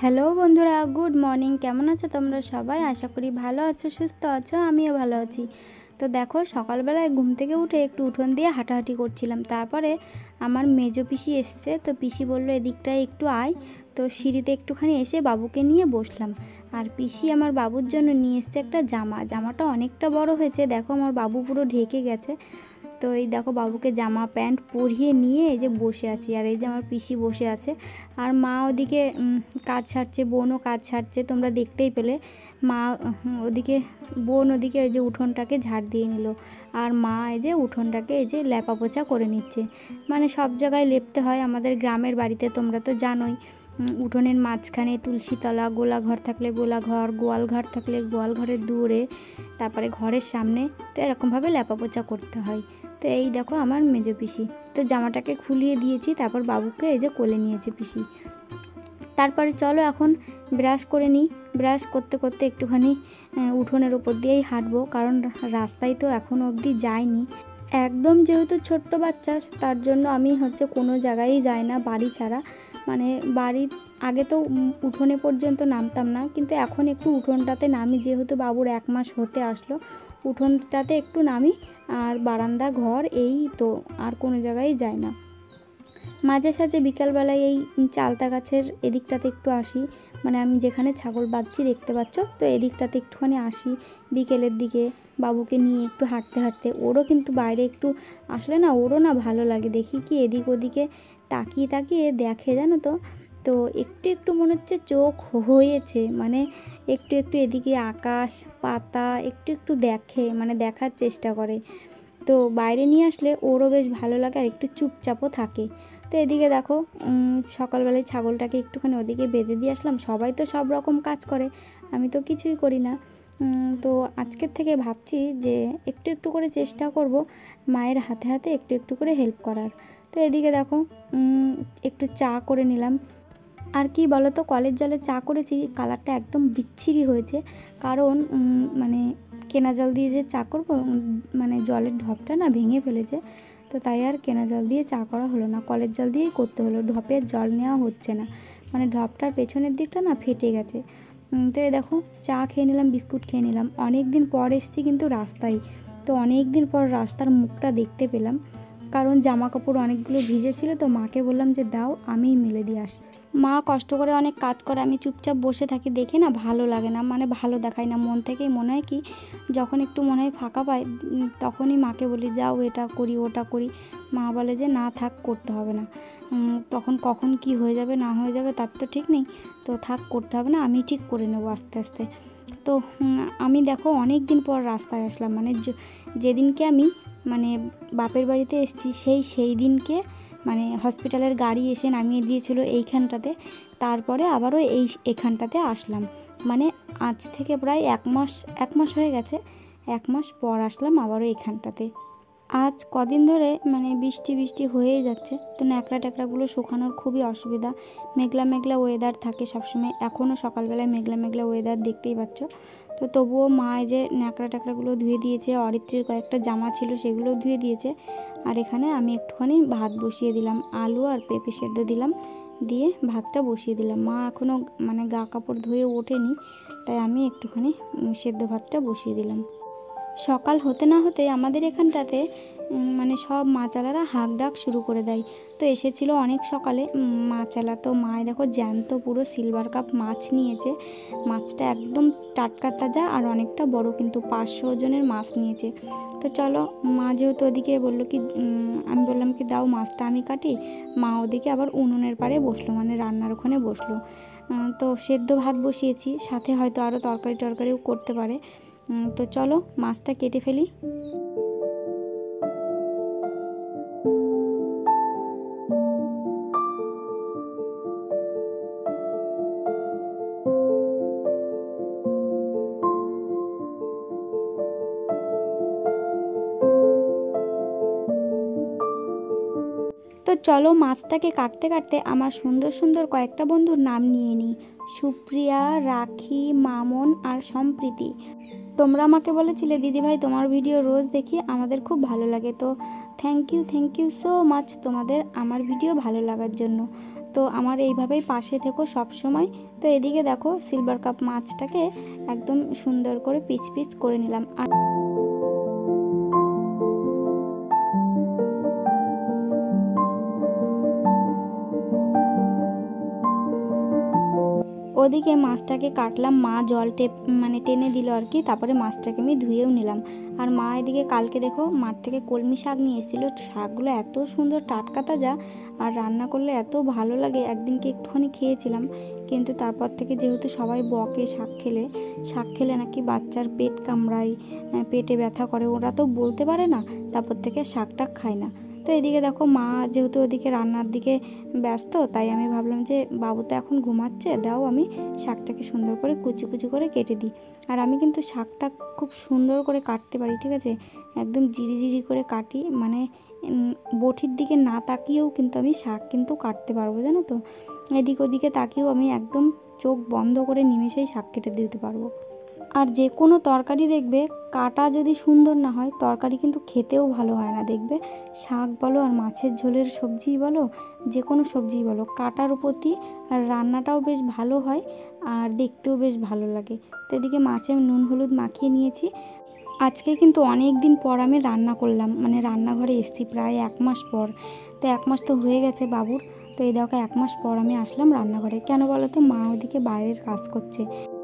Hello বন্ধুরা, good morning. কেমন আছো তোমরা সবাই? আশা করি ভালো আছো, সুস্থ আছো। আমিও ভালো আছি। তো দেখো, সকালবেলায় ঘুম থেকে উঠে একটু উঠোন দিয়ে হাঁটাহাঁটি করছিলাম। তারপরে আমার মেজো পিসি এসছে। তো পিসি বললো এদিকটায় একটু আয়। তো সিঁড়িতে একটুখানি এসে বাবুকে নিয়ে বসলাম। আর পিসি আমার বাবুর জন্য নিয়ে এসছে একটা জামাটা অনেকটা বড় হয়েছে। দেখো আমার বাবু পুরো ঢেকে গেছে। তো এই দেখো, বাবুকে জামা প্যান্ট পরিয়ে নিয়ে এই যে বসে আছি। আর এই যে আমার পিসি বসে আছে, আর মা ওদিকে কাজ সারছে, বোনও কাজ সারছে, তোমরা দেখতেই পেলে। মা ওদিকে, বোন ওদিকে এই যে উঠোনটাকে ঝাড় দিয়ে নিল, আর মা এই যে উঠোনটাকে এই যে লেপা পোছা করে নিচ্ছে। মানে সব জায়গায় লেপতে হয় আমাদের গ্রামের বাড়িতে, তোমরা তো জানোই। উঠোনের মাঝখানে তুলসীতলা, গোলাঘর থাকলে গোলাঘর, গোয়ালঘর থাকলে গোয়ালঘরের দূরে, তারপরে ঘরের সামনে, তো এরকমভাবে লেপা পোছা করতে হয়। তো এই দেখো আমার মেজো পিসি। তো জামাটাকে খুলিয়ে দিয়েছি, তারপর বাবুকে এই যে কোলে নিয়েছে পিসি। তারপরে চলো এখন ব্রাশ করে নিই। ব্রাশ করতে করতে একটুখানি উঠোনের ওপর দিয়েই হাঁটবো, কারণ রাস্তায় তো এখনও অবধি যাইনি। একদম যেহেতু ছোট্ট বাচ্চা, তার জন্য আমি কোনো জায়গায় যাই না বাড়ি ছাড়া। মানে বাড়ির আগে তো উঠোনে পর্যন্ত নামতাম না, কিন্তু এখন একটু উঠোনটাতে নামি, যেহেতু বাবুর 1 মাস হতে আসলো। উঠোনটাতে একটু নামি, আর বারান্দা ঘর এই তো, আর কোনো জায়গায় যাই না। মাঝে সাঝে বিকালবেলায় এই চালতা গাছের এদিকটাতে একটু আসি, মানে আমি যেখানে ছাগল বাঁধছি দেখতে পাচ্ছ, তো এদিকটাতে একটুখানি আসি বিকেলের দিকে বাবুকে নিয়ে একটু হাঁটতে হাঁটতে। ওরও কিন্তু বাইরে একটু আসলে না, ওরও না ভালো লাগে। দেখি কি এদিক ওদিকে তাকিয়ে তাকিয়ে দেখে, জানো তো। তো একটু একটু মনে হচ্ছে চোখ হয়েছে, মানে একটু একটু এদিকে আকাশ পাতা একটু একটু দেখে, মানে দেখার চেষ্টা করে। তো বাইরে নিয়ে আসলে ওরও বেশ ভালো লাগে, আর একটু চুপচাপও থাকে। তো এদিকে দেখো, সকালবেলায় ছাগলটাকে একটুখানি ওদিকে বেঁধে দিয়ে আসলাম। সবাই তো সব রকম কাজ করে, আমি তো কিছুই করি না। তো আজকের থেকে ভাবছি যে একটু একটু করে চেষ্টা করব মায়ের হাতে হাতে একটু একটু করে হেল্প করার। তো এদিকে দেখো, একটু চা করে নিলাম। আর কি বলো তো, কলের জলে চা করেছি, কালারটা একদম বিচ্ছিরি হয়েছে। কারণ মানে কেনা জল দিয়ে যে চা করবো, মানে জলের ঢপটা না ভেঙে ফেলেছে। তো তাই আর কেনা জল দিয়ে চা করা হলো না, কলের জল দিয়েই করতে হলো। ঢপের জল নেওয়া হচ্ছে না, মানে ঢপটার পেছনের দিকটা না ফেটে গেছে। তো এই দেখো, চা খেয়ে নিলাম, বিস্কুট খেয়ে নিলাম। অনেক দিন পর এসেছি কিন্তু রাস্তায়। তো অনেক দিন পর রাস্তার মুখটা দেখতে পেলাম, কারণ জামা কাপড় অনেকগুলো ভিজেছিল। তো মাকে বললাম যে দাও, আমিই মেলে দিয়ে আসি। মা কষ্ট করে অনেক কাজ করে, আমি চুপচাপ বসে থাকি, দেখে না ভালো লাগে না, মানে ভালো দেখায় না। মন থেকেই মনে হয় কি, যখন একটু মনে হয় ফাঁকা পাই, তখনই মাকে বলি যাও এটা করি ওটা করি। মা বলে যে না থাক, করতে হবে না। তখন কখন কি হয়ে যাবে না হয়ে যাবে তার তো ঠিক নেই। তো থাক, করতে হবে না, আমি ঠিক করে নেবো আস্তে আস্তে। তো আমি দেখো অনেক দিন পর রাস্তায় আসলাম, মানে যেদিনকে আমি মানে বাপের বাড়িতে এসেছি, সেই দিনকে মানে হসপিটালের গাড়ি এসে নামিয়ে দিয়েছিল এইখানটাতে। তারপরে আবারও এখানটাতে আসলাম, মানে আজ থেকে প্রায় 1 মাস হয়ে গেছে। 1 মাস পর আসলাম আবারও এখানটাতে। আজ কদিন ধরে মানে বৃষ্টি বৃষ্টি হয়েই যাচ্ছে, তো ন্যাকড়া ট্যাকড়াগুলো শুকানোর খুবই অসুবিধা। মেঘলা মেঘলা ওয়েদার থাকে সবসময়, এখনও সকালবেলায় মেঘলা মেঘলা ওয়েদার দেখতেই পাচ্ছ। তো তবুও মা এই যে ন্যাকড়া ট্যাকড়াগুলো ধুয়ে দিয়েছে, অরিত্রীর কয়েকটা জামা ছিল সেগুলো ধুয়ে দিয়েছে। আর এখানে আমি একটুখানি ভাত বসিয়ে দিলাম, আলু আর পেঁপে সেদ্ধ দিলাম, দিয়ে ভাতটা বসিয়ে দিলাম। মা এখনও মানে গা কাপড় ধুয়ে ওঠেনি, তাই আমি একটুখানি সেদ্ধ ভাতটা বসিয়ে দিলাম। সকাল হতে না হতে আমাদের এখানটাতে মানে সব মাচালারা হাঁক ডাক শুরু করে দেয়। তো এসেছিলো অনেক সকালে মাচালা। তো মায় দেখো জ্যান্ত পুরো সিলভার কাপ মাছ নিয়েছে। মাছটা একদম টাটকা তাজা আর অনেকটা বড়, কিন্তু 500 ওজনের মাছ নিয়েছে। তো চলো, মা যেহেতু ওদিকে বললো কি, আমি বললাম কি দাও মাছটা আমি কাটি। মা ওদিকে আবার উনুনের পাড়ে বসলো, মানে রান্নার ওখানে বসলো। তো সেদ্ধ ভাত বসিয়েছি, সাথে হয়তো আরও তরকারি টরকারিও করতে পারে। তো চলো মাছটা কেটে ফেলি। তো চলো মাছটাকে কাটতে কাটতে আমার সুন্দর সুন্দর কয়েকটা বন্ধুর নাম নিয়ে নিই। সুপ্রিয়া, রাখি, মামন আর সম্প্রীতি। তোমরা আমাকে বলেছিলে দিদিভাই তোমার ভিডিও রোজ দেখি, আমাদের খুব ভালো লাগে। তো থ্যাংক ইউ সো মাচ তোমাদের আমার ভিডিও ভালো লাগার জন্য। তো আমার এইভাবেই পাশে থেকো সব সময়। তো এদিকে দেখো সিলভার কাপ মাছটাকে একদম সুন্দর করে পিচ পিচ করে নিলাম। আর ওদিকে মাছটাকে কাটলাম, মা জল টেনে দিল আর কি। তারপরে মাছটাকে আমি ধুয়েও নিলাম। আর মা এদিকে কালকে দেখো মাঠ থেকে কলমি শাক নিয়ে এসেছিলো। শাকগুলো এত সুন্দর টাটকা তাজা, আর রান্না করলে এত ভালো লাগে। একদিনকে একটুখানি খেয়েছিলাম, কিন্তু তারপর থেকে যেহেতু সবাই বকে শাক খেলে নাকি বাচ্চার পেট কামড়ায়, পেটে ব্যথা করে, ওরা তো বলতে পারে না, তারপর থেকে শাকটা খায় না। তো এদিকে দেখো মা যেহেতু ওদিকে রান্নার দিকে ব্যস্ত, তাই আমি ভাবলাম যে বাবু তো এখন ঘুমাচ্ছে, দাও আমি শাকটাকে সুন্দর করে কুচি কুচি করে কেটে দিই। আর আমি কিন্তু শাকটা খুব সুন্দর করে কাটতে পারি, ঠিক আছে, একদম জিরি করে কাটি, মানে বটির দিকে না তাকিয়েও কিন্তু আমি শাক কিন্তু কাটতে পারবো, জানো তো। এদিক ওদিকে তাকিয়েও আমি একদম চোখ বন্ধ করে নিমেষেই শাক কেটে দিতে পারবো। আর যে কোনো তরকারি দেখবে কাটা যদি সুন্দর না হয়, তরকারি কিন্তু খেতেও ভালো হয় না। দেখবে শাক বলো আর মাছের ঝোলের সবজি বলো, যে কোনো সবজি বলো, কাটার প্রতি আর রান্নাটাও বেশ ভালো হয়, আর দেখতেও বেশ ভালো লাগে। তো এদিকে মাছে নুন হলুদ মাখিয়ে নিয়েছি। আজকে কিন্তু অনেক দিন পর আমি রান্না করলাম, মানে রান্নাঘরে এসেছি প্রায় 1 মাস পর। তো 1 মাস তো হয়ে গেছে বাবুর। তো এই দেখো 1 মাস পর আমি আসলাম রান্নাঘরে। কেন বলো তো, মা ওদিকে বাইরের কাজ করছে।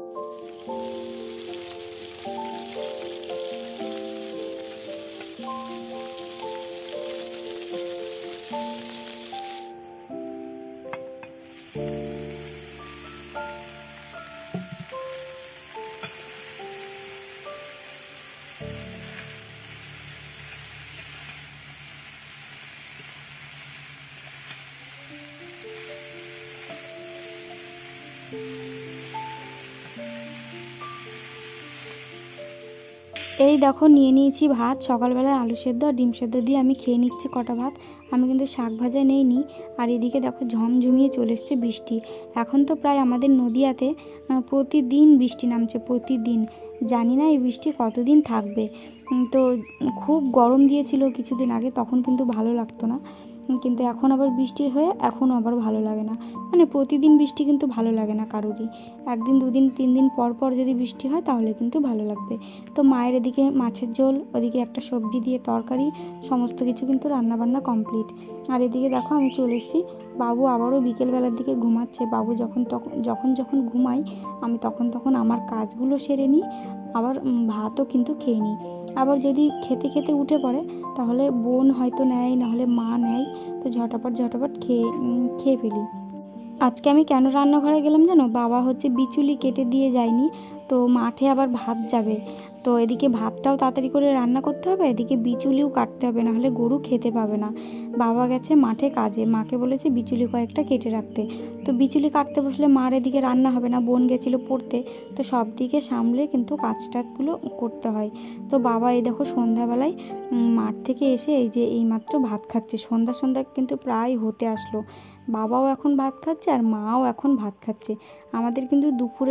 এই দেখো নিয়ে নিয়েছি ভাত, সকালবেলায় আলু সেদ্ধ আর ডিম সেদ্ধ দিয়ে আমি খেয়ে নিচ্ছি কটা ভাত। আমি কিন্তু শাক ভাজা নেইনি। আর এদিকে দেখো ঝমঝমিয়ে চলে এসছে বৃষ্টি। এখন তো প্রায় আমাদের নদিয়াতে প্রতিদিন বৃষ্টি নামছে, প্রতিদিন। জানি না এই বৃষ্টি কতদিন থাকবে। তো খুব গরম দিয়েছিল কিছুদিন আগে, তখন কিন্তু ভালো লাগতো না, কিন্তু এখন আবার বৃষ্টি হয়ে এখনও আবার ভালো লাগে না। মানে প্রতিদিন বৃষ্টি কিন্তু ভালো লাগে না কারোরই। 1 দিন 2 দিন 3 দিন পর পর যদি বৃষ্টি হয় তাহলে কিন্তু ভালো লাগবে। তো মায়ের এদিকে মাছের ঝোল, ওদিকে একটা সবজি দিয়ে তরকারি, সমস্ত কিছু কিন্তু রান্নাবান্না কমপ্লিট। আর এদিকে দেখো আমি চলে এসেছি। বাবু আবারও বিকেলবেলার দিকে ঘুমাচ্ছে। বাবু যখন ঘুমাই, আমি তখন আমার কাজগুলো সেরে নিই, আবার ভাতও কিন্তু খেয়ে নিই। আবার যদি খেতে উঠে পড়ে, তাহলে বোন হয়তো নেয়, নাহলে মা নেয়। তো ঝটাপট খেয়ে ফেলি। আজকে আমি কেন রান্নাঘরে গেলাম জানো, বাবা হচ্ছে বিচুলি কেটে দিয়ে যায়নি, তো মাঠে আবার ভাত যাবে। তো এদিকে ভাতটাও তাড়াতাড়ি করে রান্না করতে হবে, এদিকে বিচুলিও কাটতে হবে, নাহলে গরু খেতে পাবে না। বাবা গেছে মাঠে কাজে, মাকে বলেছে বিচুলি কয়েকটা কেটে রাখতে। তো বিচুলি কাটতে বসলে মার এদিকে রান্না হবে না, বোন গেছিলো পড়তে। তো সব দিকে সামলে কিন্তু কাজটাজগুলো করতে হয়। তো বাবা এই দেখো সন্ধ্যাবেলায় মাঠ থেকে এসে এই যে এইমাত্র ভাত খাচ্ছে। সন্ধ্যা কিন্তু প্রায় হতে আসলো। বাবাও এখন ভাত খাচ্ছে আর মাও এখন ভাত খাচ্ছে। আমাদের কিন্তু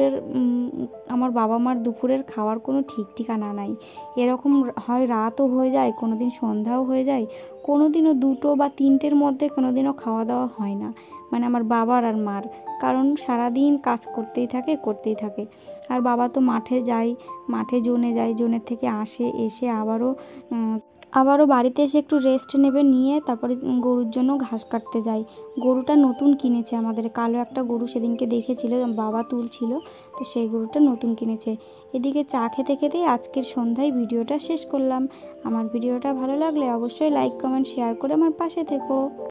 আমার বাবা মার দুপুরের খাওয়ার কোনো ঠিক ঠিকানা নাই। এরকম হয় রাতও হয়ে যায়, কোনো দিন সন্ধ্যাও হয়ে যায়, কোনো দিনও 2টো বা 3টের মধ্যে কোনো দিনও খাওয়া দাওয়া হয় না, মানে আমার বাবার আর মার। কারণ সারাদিন কাজ করতেই থাকে। আর বাবা তো মাঠে যায়, মাঠে জোনে যায়, জোনের থেকে এসে আবারও বাড়িতে এসে একটু রেস্ট নেবে, নিয়ে তারপরে গরুর জন্য ঘাস কাটতে যায়। গরুটা নতুন কিনেছে আমাদের, কালো একটা গরু সেদিনকে দেখেছিল, বাবা তুলছিল, তো সেই গরুটা নতুন কিনেছে। এদিকে চা খেতেই আজকের সন্ধ্যায় ভিডিওটা শেষ করলাম। আমার ভিডিওটা ভালো লাগলে অবশ্যই লাইক কমেন্ট শেয়ার করে আমার পাশে থেকো।